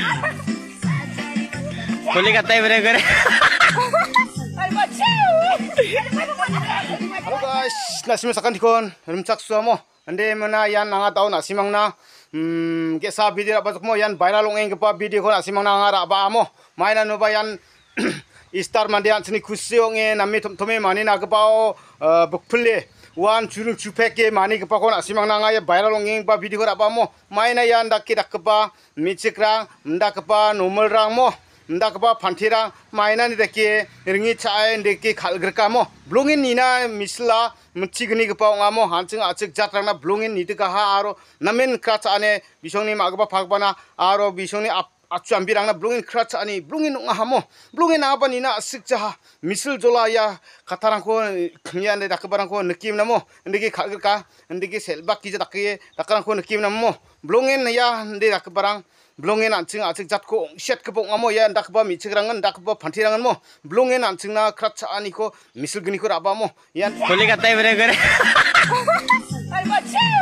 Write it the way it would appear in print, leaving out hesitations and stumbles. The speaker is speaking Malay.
Kuli katay bener. Halo guys, nasimang sakan dikon, rumcak suamo. Ande mana yan nanga tahu nasimang na, kesa video apa mo yan viral ong kepa video ko nasimang na ngara ba mo. Mainan no ba yan Star mandian sini kusio nge nami tome mani na kepa bukpule. Wan curung cupeke mani kepa ko nasimang na ngaya viral ong kepa video ko apa mo. Mainan yan dak kepa micikra, ndak kepa normal rang mo. Ndak kepa pantirang mainan deki ringi cai deki khalgerka mo. Blungin nina misla mencigni kepa ngamo hancing acik jatrangna blungin niti kaha aro namen krat ane bisongni magba pagbana aro bisongni acu ambirangna blungin krat ani blungin ngahamo blungin apa nina asik jaha misal jola ya katarangko ya ande dakbarangko nekim namo ndeki khalgerka ndeki selbak kije dakiye dakarangko nekim namo blungin ya ande dakbarang blongin ancing acik jatko set kepok ngamo ya ndak ba micikrangan ndak ba pantirangan mo blongin ancing na krat ani ko misal gini ko raba mo ya Kuli katay bener.